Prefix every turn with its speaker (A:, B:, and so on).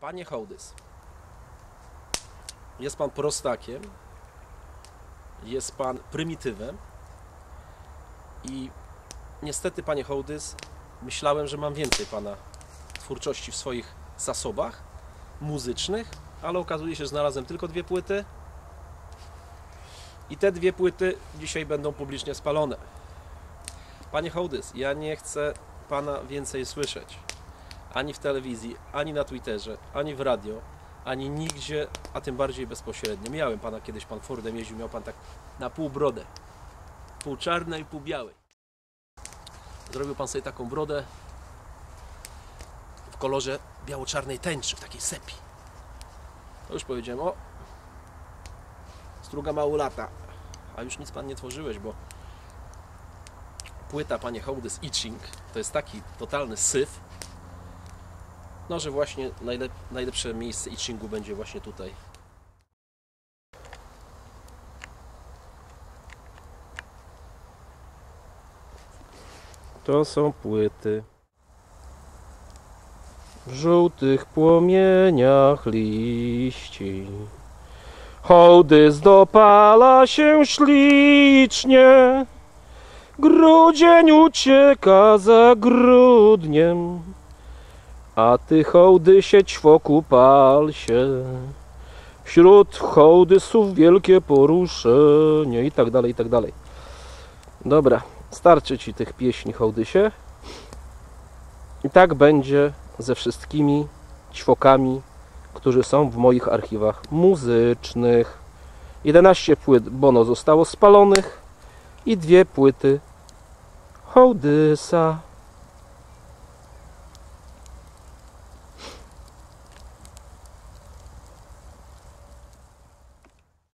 A: Panie Hołdys, jest pan prostakiem, jest pan prymitywem i niestety, panie Hołdys, myślałem, że mam więcej pana twórczości w swoich zasobach muzycznych, ale okazuje się, że znalazłem tylko 2 płyty i te 2 płyty dzisiaj będą publicznie spalone. Panie Hołdys, ja nie chcę pana więcej słyszeć ani w telewizji, ani na Twitterze, ani w radio, ani nigdzie, a tym bardziej bezpośrednio. Miałem pana kiedyś, pan Fordem jeździł, miał pan tak na pół brodę, pół czarnej, pół białej. Zrobił pan sobie taką brodę w kolorze biało-czarnej tęczy, w takiej sepi. To już powiedziałem, o, struga mało lata, a już nic pan nie tworzyłeś, bo płyta, panie Hołdys, Itching, to jest taki totalny syf, no, że właśnie najlepsze miejsce itchingu będzie właśnie tutaj. To są płyty w żółtych płomieniach liści. Hołdys dopala się ślicznie, grudzień ucieka za grudniem, a ty, Hołdysie, ćwoku, pal się. Wśród hołdysów wielkie poruszenie i tak dalej, i tak dalej. Dobra, starczy ci tych pieśni, Hołdysie. I tak będzie ze wszystkimi ćwokami, którzy są w moich archiwach muzycznych. 11 płyt Bono zostało spalonych i 2 płyty Hołdysa.